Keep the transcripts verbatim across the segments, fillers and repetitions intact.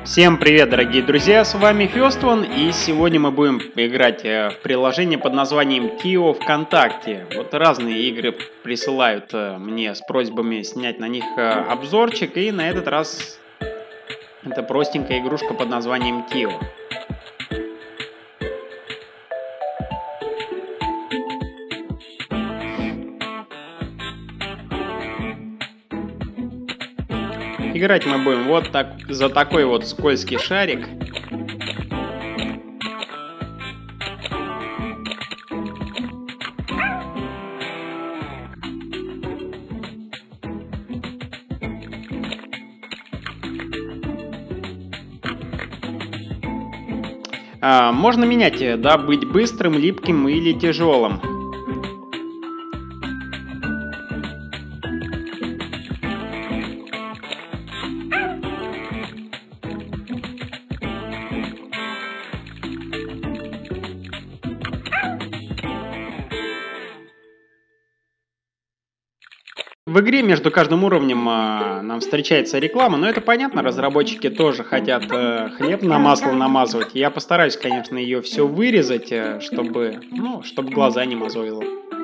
Всем привет, дорогие друзья, с вами Фёстван, и сегодня мы будем играть в приложение под названием Kio ВКонтакте. Вот разные игры присылают мне с просьбами снять на них обзорчик, и на этот раз это простенькая игрушка под названием Kio. Играть мы будем вот так, за такой вот скользкий шарик. А, можно менять, да, быть быстрым, липким или тяжелым. В игре между каждым уровнем э, нам встречается реклама, но это понятно, разработчики тоже хотят э, хлеб на масло намазывать. Я постараюсь, конечно, ее все вырезать, э, чтобы, ну, чтобы глаза не мозолило.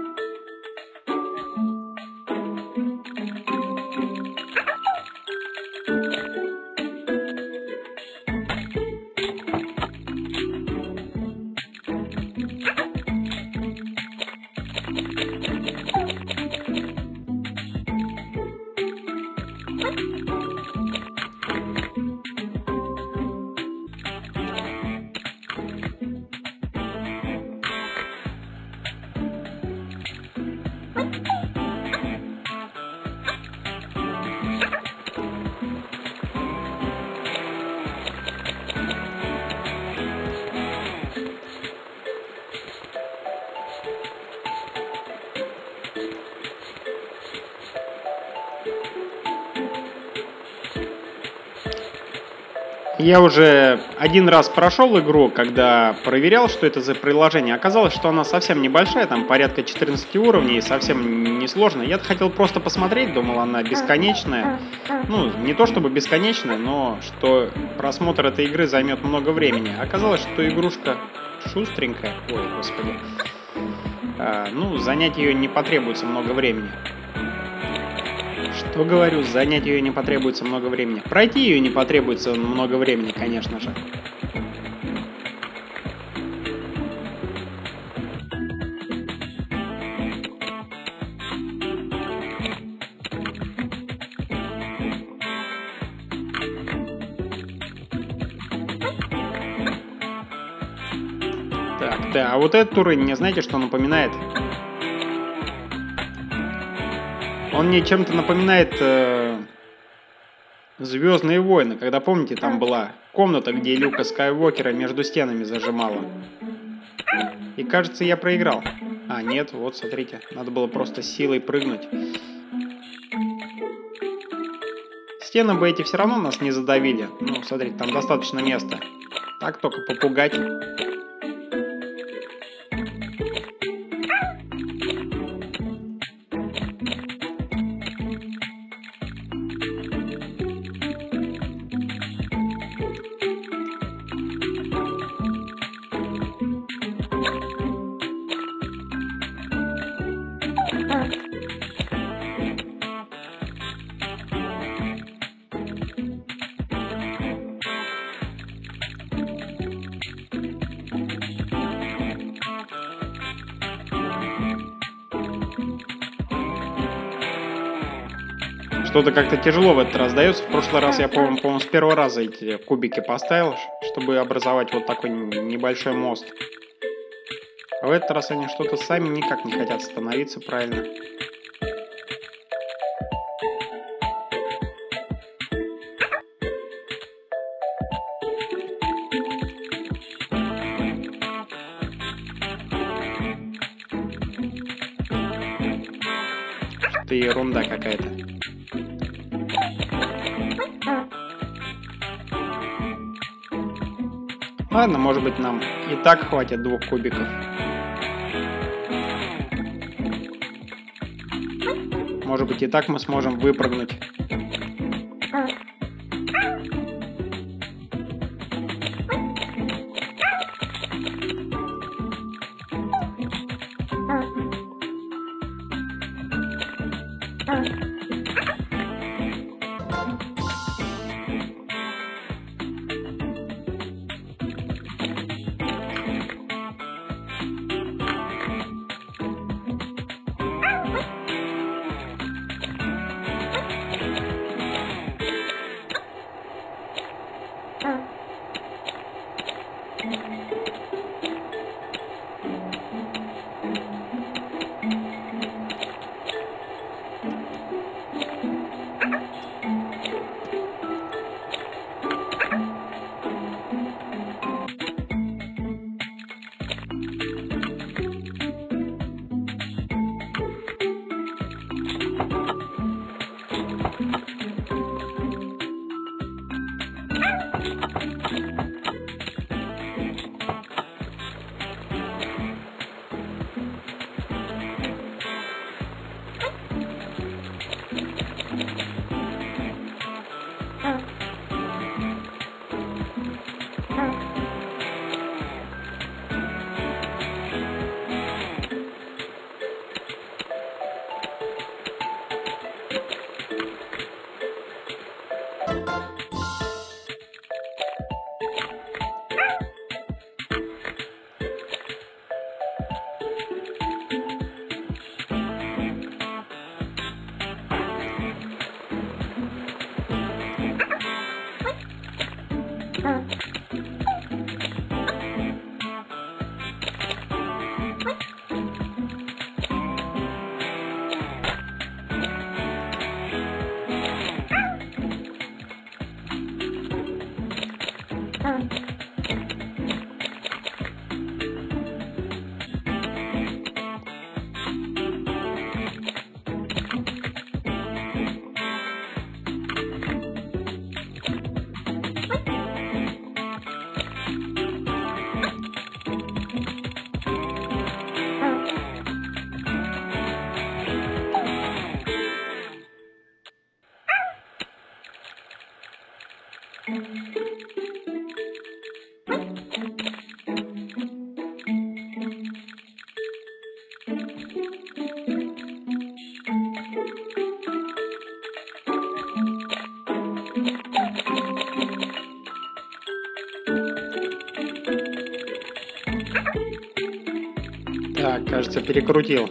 Я уже один раз прошел игру, когда проверял, что это за приложение. Оказалось, что она совсем небольшая, там порядка четырнадцати уровней, совсем несложная. Я хотел просто посмотреть, думал, она бесконечная. Ну, не то чтобы бесконечная, но что просмотр этой игры займет много времени. Оказалось, что игрушка шустренькая. Ой, господи. А, ну, занять ее не потребуется много времени. Что говорю, занять ее не потребуется много времени. Пройти ее не потребуется много времени, конечно же. Так, да, а вот этот уровень, мне знаете, что напоминает? Он мне чем-то напоминает э, «Звездные войны», когда, помните, там была комната, где Люка Скайуокера между стенами зажимала. И кажется, я проиграл. А, нет, вот, смотрите, надо было просто силой прыгнуть. Стены бы эти все равно нас не задавили. Ну, смотрите, там достаточно места. Так только попугать. Что-то как-то тяжело в этот раз дается. В прошлый раз я, по-моему, по с первого раза эти кубики поставил, чтобы образовать вот такой небольшой мост. А в этот раз они что-то сами никак не хотят становиться правильно. Что-то ерунда какая-то. Ладно, может быть, нам и так хватит двух кубиков. Может быть, и так мы сможем выпрыгнуть. Так, кажется, перекрутил.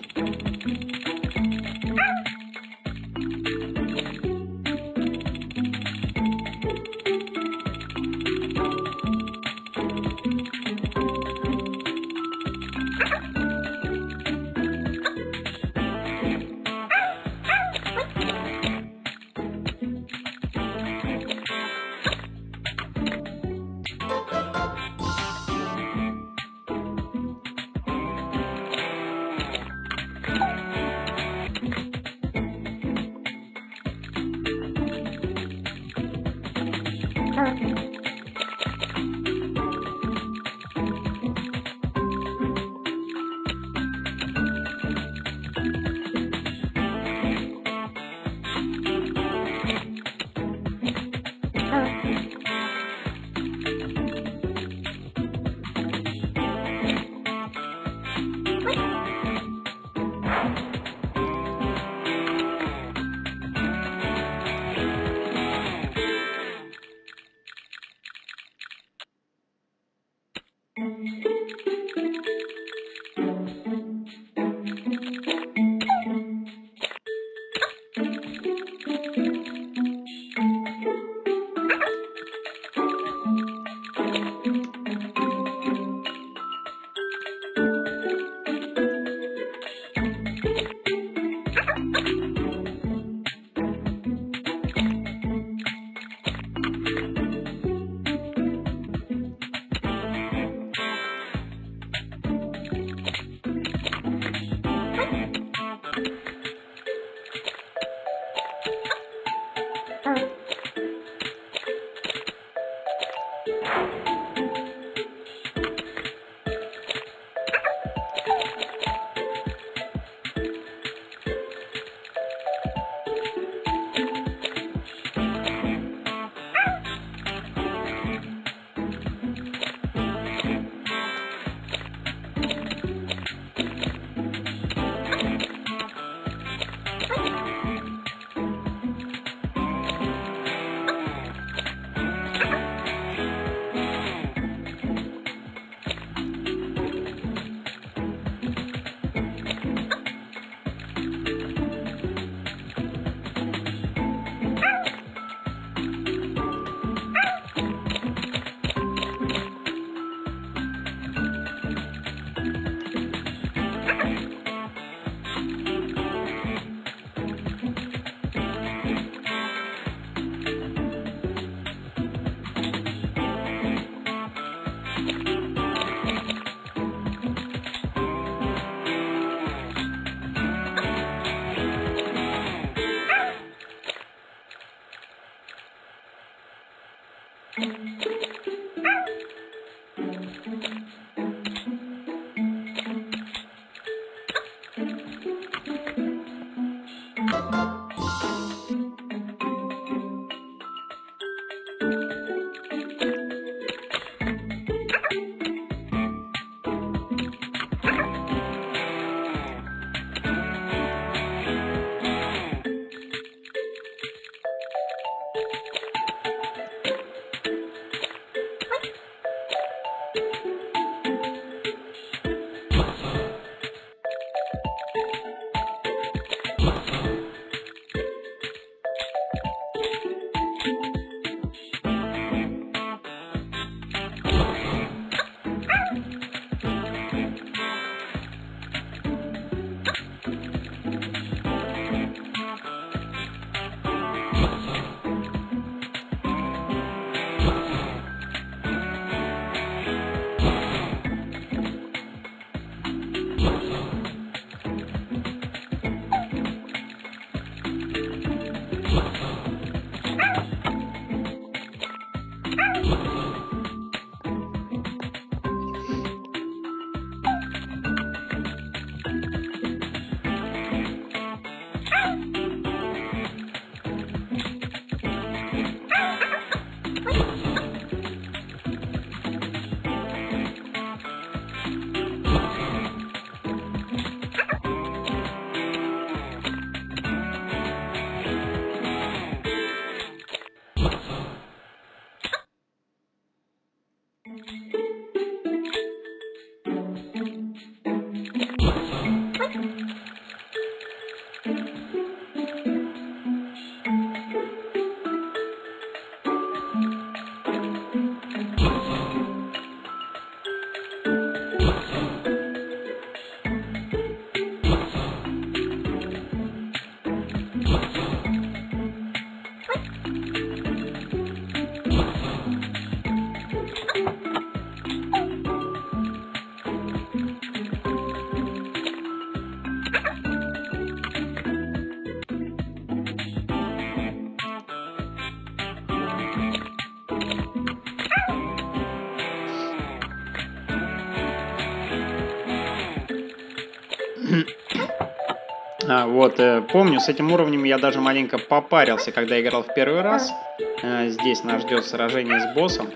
А, вот, э, помню, с этим уровнем я даже маленько попарился, когда играл в первый раз. Э, здесь нас ждет сражение с боссом.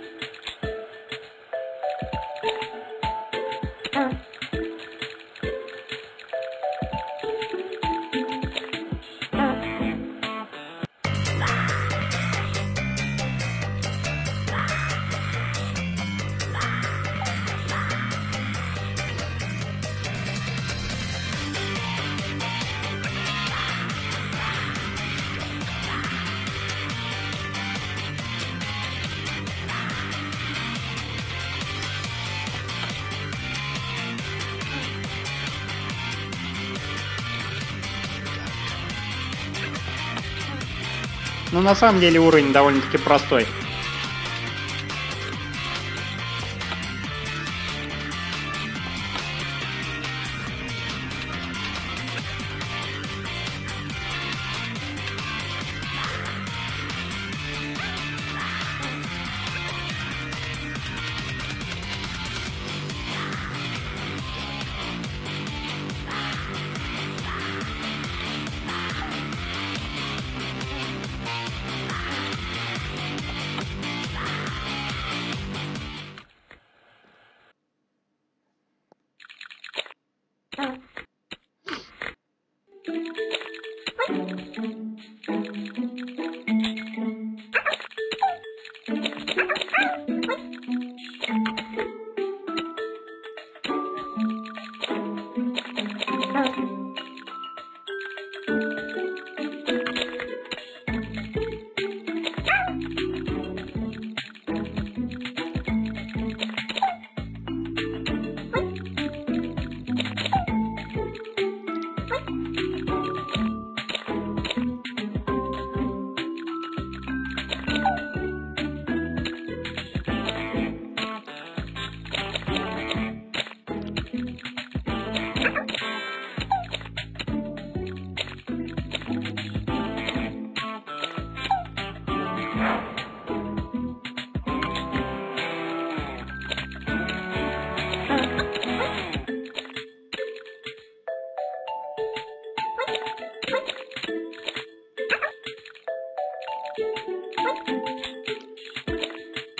Но на самом деле уровень довольно-таки простой.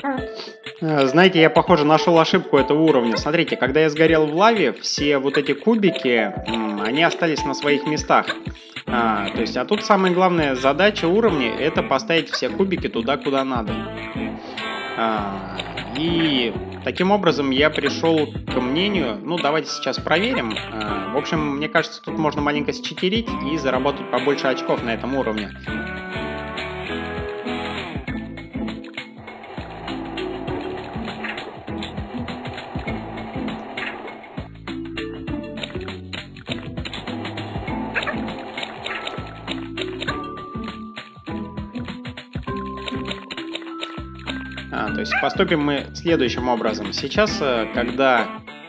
Знаете, я, похоже, нашел ошибку этого уровня. Смотрите, когда я сгорел в лаве, все вот эти кубики, они остались на своих местах. А, то есть, а тут самая главная задача уровня — это поставить все кубики туда, куда надо. А, и таким образом я пришел к мнению, ну давайте сейчас проверим. А, в общем, мне кажется, тут можно маленько считерить и заработать побольше очков на этом уровне. А, то есть поступим мы следующим образом. Сейчас, когда...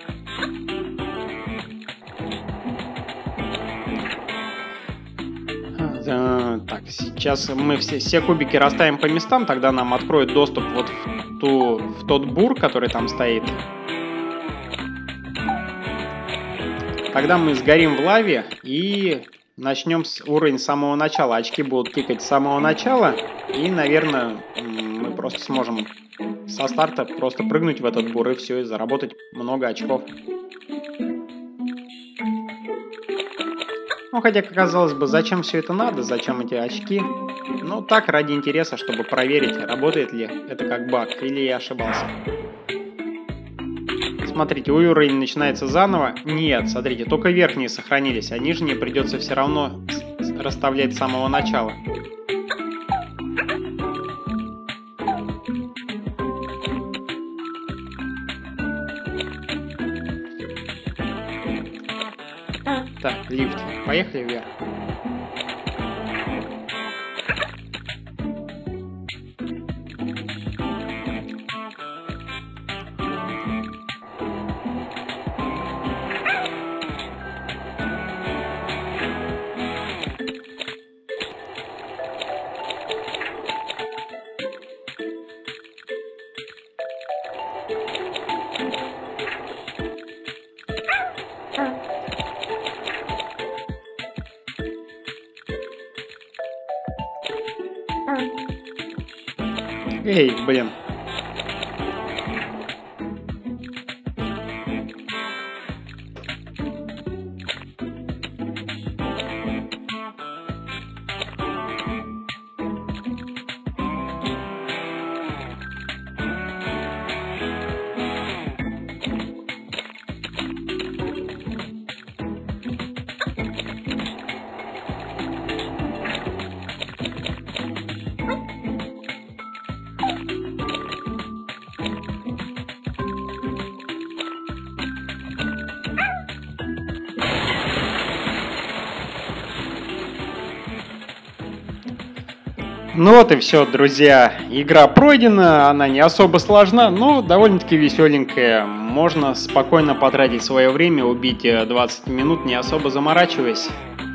Так, сейчас мы все, все кубики расставим по местам, тогда нам откроет доступ вот в, ту, в тот бур, который там стоит. Тогда мы сгорим в лаве и начнем с уровня с самого начала. Очки будут тикать с самого начала, и, наверное, мы просто сможем со старта просто прыгнуть в этот бур и все, и заработать много очков. Ну, хотя, казалось бы, зачем все это надо, зачем эти очки? Ну, так, ради интереса, чтобы проверить, работает ли это как баг, или я ошибался. Смотрите, уровень начинается заново. Нет, смотрите, только верхние сохранились, а нижние придется все равно расставлять с самого начала. Так, лифт. Поехали вверх. Эй, блин. Ну вот и все, друзья. Игра пройдена, она не особо сложна, но довольно-таки веселенькая. Можно спокойно потратить свое время, убить двадцать минут, не особо заморачиваясь.